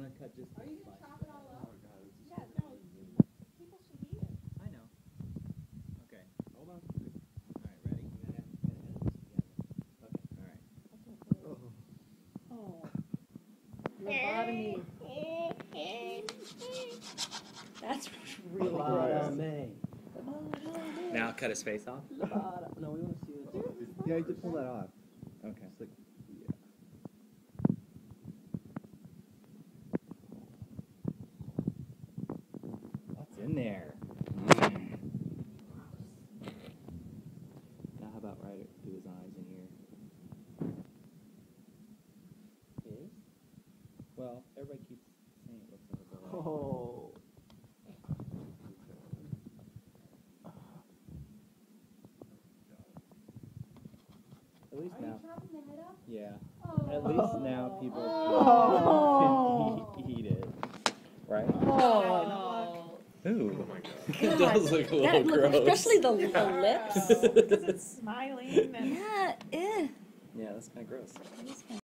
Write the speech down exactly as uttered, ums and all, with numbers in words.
want to cut just. Are you gonna chop it all up? Oh god, it's just Yeah, so no. easy. People should eat it. I know. Okay. Hold on. All right. Ready? You gotta, you gotta edit this together. All right. Oh. Lobotomy. That's really gross. Lobotomy. Now cut his face off. Lobotomy. No, we want to see it. Yeah, you have to pull that off. Okay. It's like, yeah. What's in there? Now how about right through his eyes and ear? Is? Well, everybody keeps saying it looks like a bullet. Oh. At least Are you now. chopping the head off? Yeah. Oh. At least now people Oh. can eat, eat it. Right? Oh. Ooh. my god. It does look a little That look, gross. especially the, the lips. Because it's smiling and. Yeah, eh. Yeah, that's kind of gross. It is kinda